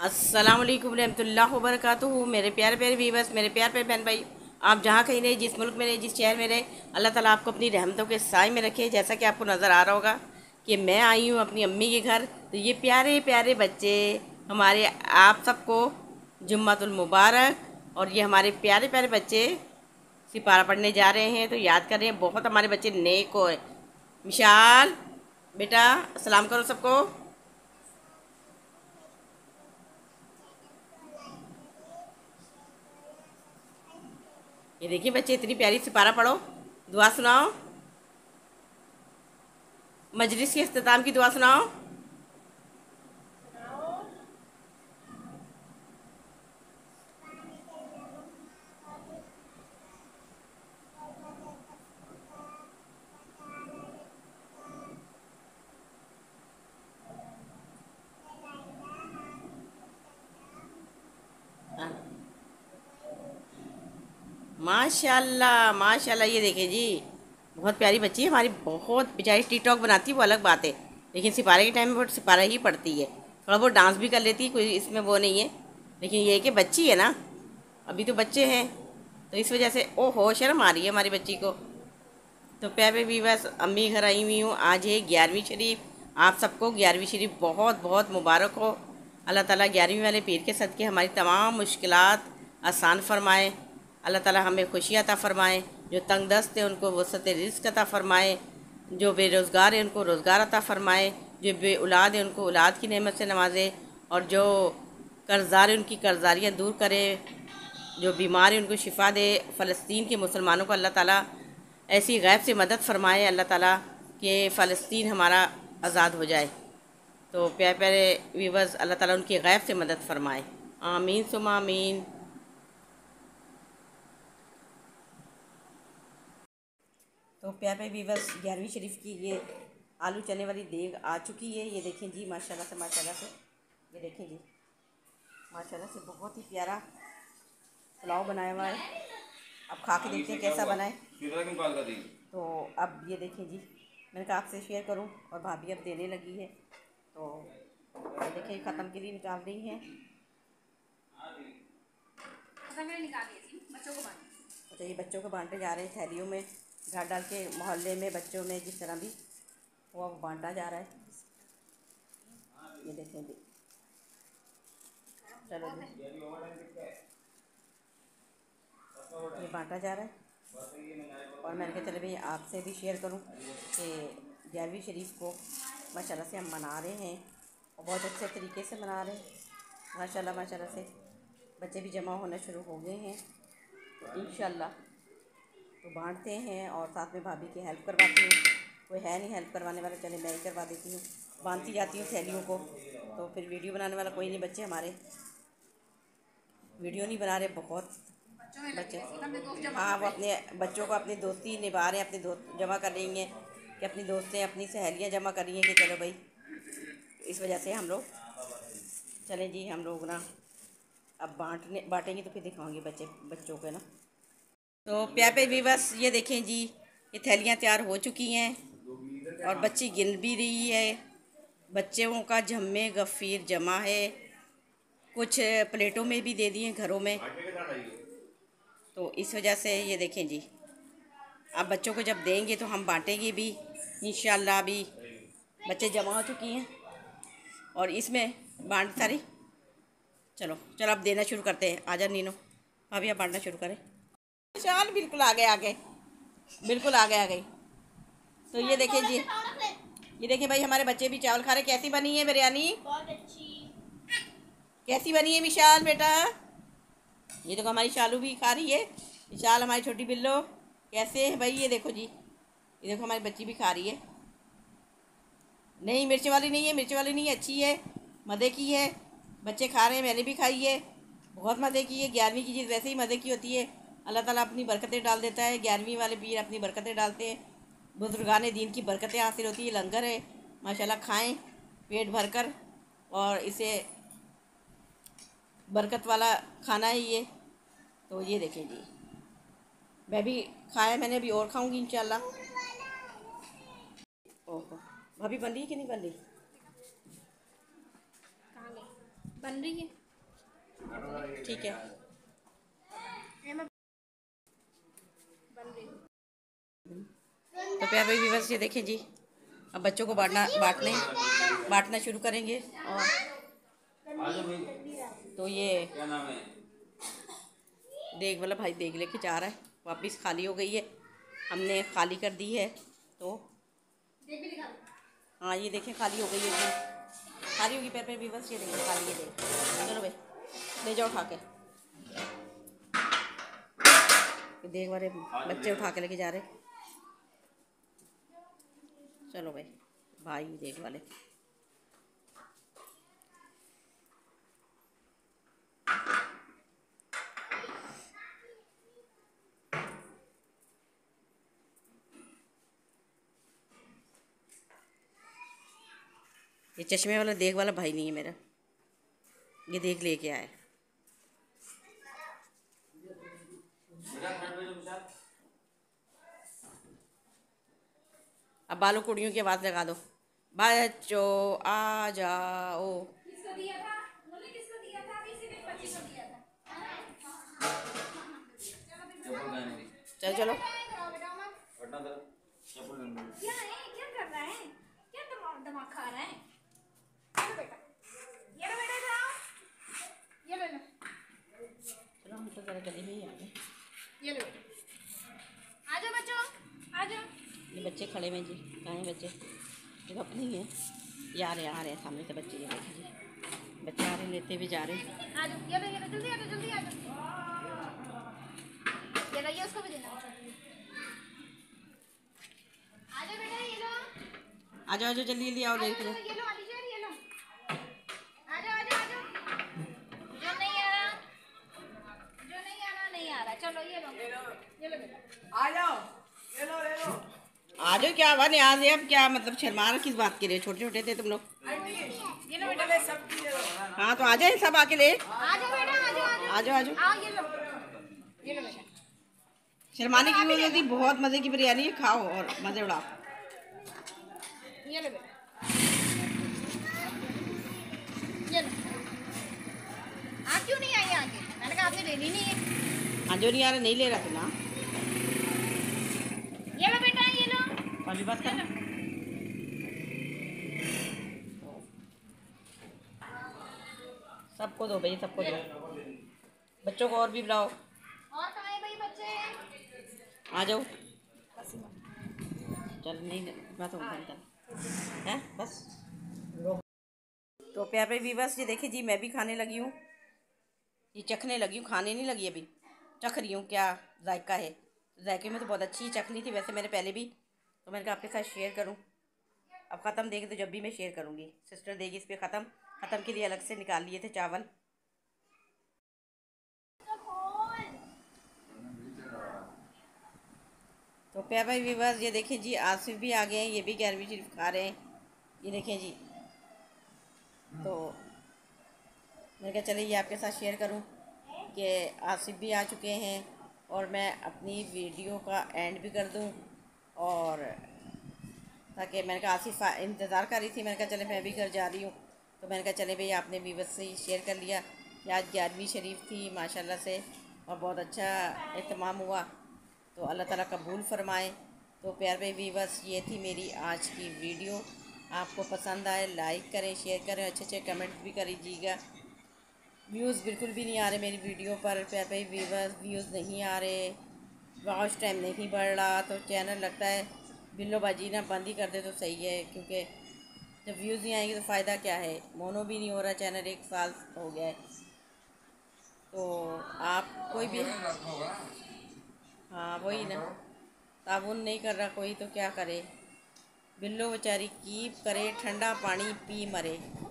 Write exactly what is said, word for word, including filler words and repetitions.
अस्सलाम वालेकुम रहमतुल्लाहि व बरकातुहू। मेरे प्यारे प्यारे व्यूअर्स, मेरे प्यारे प्यारे बहन भाई, आप जहाँ कहीं रहे, जिस मुल्क में रहे, जिस शहर में रहे, अल्लाह ताला आपको अपनी रहमतों के साए में रखे। जैसा कि आपको नज़र आ रहा होगा कि मैं आई हूँ अपनी अम्मी के घर, तो ये प्यारे प्यारे बच्चे हमारे, आप सबको जुम्मतुल मुबारक। और ये हमारे प्यारे प्यारे बच्चे सिपारा पढ़ने जा रहे हैं, तो याद कर रहे हैं। बहुत हमारे बच्चे नेक हो। मिशाल बेटा सलाम करो सबको। ये देखिए बच्चे, इतनी प्यारी सिपारा पढ़ो, दुआ सुनाओ, मजलिस के इख्तिताम की दुआ सुनाओ। माशाल्लाह माशाल्लाह, ये देखें जी, बहुत प्यारी बच्ची है हमारी। बहुत बेचारी टिकटॉक बनाती है वो अलग बात है, लेकिन सिपारे के टाइम में वो सिपारा ही पढ़ती है। थोड़ा बहुत डांस भी कर लेती है, कोई इसमें वो नहीं है, लेकिन ये है कि बच्ची है ना, अभी तो बच्चे हैं, तो इस वजह से ओ हो शर्म आ रही है हमारी बच्ची को। तो प्यारे भी बस अम्मी घर आई हुई हूँ। आज है ग्यारहवीं शरीफ। आप सबको ग्यारहवीं शरीफ बहुत बहुत मुबारक हो। अल्लाह ताला ग्यारहवीं वाले पीर के सदके हमारी तमाम मुश्किलात आसान फरमाए। अल्लाह ताला हमें खुशियाँ अता फरमाए। जो तंग दस्त है उनको वसअत रिज़्क़ अता फरमाए। जो बेरोज़गार है उनको रोज़गार अता फरमाए। जो बे औलाद है उनको औलाद की नेमत से नवाजे। और जो कर्ज़दार है उनकी कर्ज़दारियाँ दूर करे। जो बीमार है उनको शिफा दे। फ़लस्तीन के मुसलमानों को अल्लाह ताला ऐसी गैब से मदद फरमाए अल्लाह ताला कि फ़लस्तीन हमारा आज़ाद हो जाए। तो प्यारे प्यारे व्यूअर्स, अल्लाह ताला उनकी गैब से मदद फरमाए। आमीन सुमा आमीन। तो प्यारे प्यारे व्यूअर्स, ग्यारहवीं शरीफ की ये आलू चने वाली देग आ चुकी है। ये देखें जी, माशाल्लाह से माशाल्लाह से, ये देखें जी, माशाल्लाह से बहुत ही प्यारा पुलाव बनाया हुआ है। अब खा के देखते हैं कैसा बना है। तो अब ये देखें जी, मैंने कहा आपसे शेयर करूं, और भाभी अब देने लगी है। तो ये देखिए ख़त्म के लिए निकाल रही हैं। अच्छा, ये बच्चों को बांटे जा रहे हैं थैलियों में, डाल डाल के मोहल्ले में बच्चों में जिस तरह भी वो बांटा जा रहा है। ये देखें जी, चलो जी, ये बांटा जा रहा है। और मैंने कहा चले भाई आपसे भी शेयर करूं कि ग्यारहवीं शरीफ को माशाल्लाह से हम मना रहे हैं, और बहुत अच्छे तरीके से मना रहे हैं। माशाल्लाह माशाल्लाह से बच्चे भी जमा होना शुरू हो गए हैं। तो इंशाल्लाह तो बांटते हैं, और साथ में भाभी की हेल्प करवाती हूँ। कोई है नहीं हेल्प करवाने वाला, चले मैं ही करवा देती हूँ। बांधती जाती हूँ थैलियों को, तो फिर वीडियो बनाने वाला कोई नहीं। बच्चे हमारे वीडियो नहीं बना रहे, बहुत बच्चे, हाँ, वो अपने बच्चों को अपनी दोस्ती निभा रहे हैं, अपने दोस्त जमा कर रही हैं कि अपनी दोस्तें अपनी सहेलियाँ जमा कर रही हैं कि चलो भाई, इस वजह से हम लोग चलें जी, हम लोग ना अब बांटने बांटेंगे तो फिर दिखाऊंगी बच्चे बच्चों को ना। तो प्यारे भी बस ये देखें जी, ये थैलियाँ तैयार हो चुकी हैं, और बच्ची गिन भी रही है। बच्चों का जम्मे गफ़ीर जमा है, कुछ प्लेटों में भी दे दिए घरों में। तो इस वजह से ये देखें जी, अब बच्चों को जब देंगे तो हम बांटेंगे भी इंशाल्लाह। अभी बच्चे जमा हो चुकी हैं, और इसमें बांट सारी, चलो चलो अब देना शुरू करते हैं। आजा नीनो, अभी आप बांटना शुरू करें। विशाल बिल्कुल आगे आ गए, बिल्कुल आगे आ गई। तो ये देखें जी, ये देखें भाई, हमारे बच्चे भी चावल खा रहे। कैसी बनी है बिरयानी? बहुत अच्छी। कैसी बनी है विशाल बेटा? ये देखो हमारी शालू भी खा रही है। विशाल हमारी छोटी बिल्लो कैसे है भाई? ये देखो जी, ये देखो हमारी बच्ची भी खा रही है। नहीं मिर्च वाली नहीं है, मिर्च वाली नहीं है, अच्छी है, मज़े की है। बच्चे खा रहे हैं, मैंने भी खाई है, बहुत मज़े की है। ग्यारहवीं की चीज़ वैसे ही मज़े की होती है। अल्लाह ताला अपनी बरकतें डाल देता है, ग्यारहवीं वाले पीर अपनी बरकतें डालते हैं। बुजुर्गान दीन की बरकतें हासिल होती है। लंगर है माशाल्लाह, खाएं पेट भर कर, और इसे बरकत वाला खाना है ये। तो ये देखें जी, मैं भी खाया, मैंने अभी और खाऊंगी इंशाल्लाह। ओहो, भाभी बन रही है कि नहीं बन रही? बन रही है, ठीक है, बन रही है। तो प्यार भाई व्यूअर्स ये देखें जी, अब बच्चों को बांटना बांटने बांटना शुरू करेंगे। और तो ये देख वाला भाई देख लेके जा रहा है, वापस खाली हो गई है, हमने खाली कर दी है। तो हाँ ये देखें खाली हो गई है जी, खाली होगी पैर पे व्यूअर्स, ये देखें खाली है। देख चलो भाई ले जाओ उठा के, देख वाले बच्चे उठा के लेके जा रहे। चलो भाई भाई देख वाले ये चश्मे वाला देख वाला भाई नहीं है मेरा, ये देख लेके आए। अब बालों कुड़ियों की आवाज़ लगा दो, बच्चों आ जाओ। किसको दिया था? उन्होंने किसको दिया था? अभी सिर्फ एक बच्ची को दिया था। चलो चलो क्या है? क्या कर रहा है? क्या दिमाग दिमाग खा रहा है? ये लो बेटा, ये लो बेटा, जाओ, ये ले लो, चलो हम तो जरा गली में ही आ गए। ये लो, आ जाओ बच्चों, आ जाओ। ये बच्चे खड़े में जी, कहाँ हैं बच्चे? ये अपने ही हैं, ये आ रहे आ रहे हैं सामने से बच्चे, ये देखें जी बच्चे आ रहे लेते भी जा रहे हैं। आ जाओ, ये लो, ये लो, जल्दी आ जाओ, जल्दी आ जाओ, ये लो, ये उसको भी देना। आ जाओ बेटा, ये लो, आ जाओ आ जाओ जल्दी जल्दी आओ लेके जाओ। ये लो अलीशा, ये लो, आ जाओ, आ जाओ, आ जाओ। जो नहीं आ रहा, जो नहीं आ रहा नहीं आ रहा, चलो ये लो, ये लो बेटा, आ जाओ, ले लो ले लो। आ जाओ, क्या बात है आज ये, अब क्या मतलब शर्मा रहे किस बात के लिए? छोटे छोटे थे तुम लोग। ये लो बेटा, सब ले लो। हाँ तो आ जाए सब आके ले, आ जाओ बेटा, आ जाओ, आ जाओ आ जाओ। आओ, ये लो, ये लो बेटा, शर्माने की वजह थी, बहुत मज़े की बिरयानी है, खाओ और मज़े उड़ाओ। ये लो बेटा, ये लो। आप क्यों नहीं आई आगे? मैंने कहा आपने लेनी नहीं है। हाँ जो नहीं आ रहा नहीं ले रहा तू ना, ये लो बेटा, ये लो, अभी बात कर। सबको दो भाई, सबको दो, बच्चों को और भी बुलाओ। और कहाँ है भाई बच्चे? आ जाओ, चल नहीं बात हो है बस। तो प्यार भाई वीवर्स ये देखिए जी, मैं भी खाने लगी हूँ, ये चखने लगी हूँ, खाने नहीं लगी अभी, चख रही हूँ क्या जायका है। जायके में तो बहुत अच्छी चख ली थी वैसे मैंने पहले भी, तो मैंने कहा आपके साथ शेयर करूँ। अब ख़त्म देगी तो जब भी मैं शेयर करूँगी, सिस्टर देगी इस पर ख़त्म, ख़त्म के लिए अलग से निकाल लिए थे चावल। तो प्यार भाई वीवर्स ये देखें जी, आसिफ भी आ गए हैं, ये भी ग्यारहवीं शरीफ खा रहे हैं, ये देखें जी। तो मैंने कहा चलिए ये आपके साथ शेयर करूं कि आसिफ भी आ चुके हैं, और मैं अपनी वीडियो का एंड भी कर दूं, और ताकि मैंने कहा आसिफ इंतज़ार कर रही थी, मैंने कहा चले मैं भी घर जा रही हूँ, तो मैंने कहा चले भाई आपने वीवर्स से ही शेयर कर लिया कि आज ग्यारहवीं शरीफ थी माशाल्लाह से, और बहुत अच्छा एहतमाम हुआ, तो अल्लाह ताला कबूल फ़रमाए। तो प्यार भाई वीवर्स ये थी मेरी आज की वीडियो, आपको पसंद आए लाइक करें, शेयर करें, अच्छे अच्छे कमेंट्स भी करीजिएगा। व्यूज़ बिल्कुल भी नहीं आ रहे मेरी वीडियो पर प्यार भाई वीवर्स, व्यूज़ नहीं आ रहे, वॉच टाइम नहीं बढ़ रहा, तो चैनल लगता है बिल्लोबाजी ना बंद ही कर दे तो सही है, क्योंकि जब व्यूज़ नहीं आएंगे तो फ़ायदा क्या है। मोनो भी नहीं हो रहा चैनल, एक साल हो गया है, तो आप कोई भी हाँ वही ना, ताबुन नहीं कर रहा कोई तो क्या करे, बिल्लो बेचारी कीप करे ठंडा पानी पी मरे।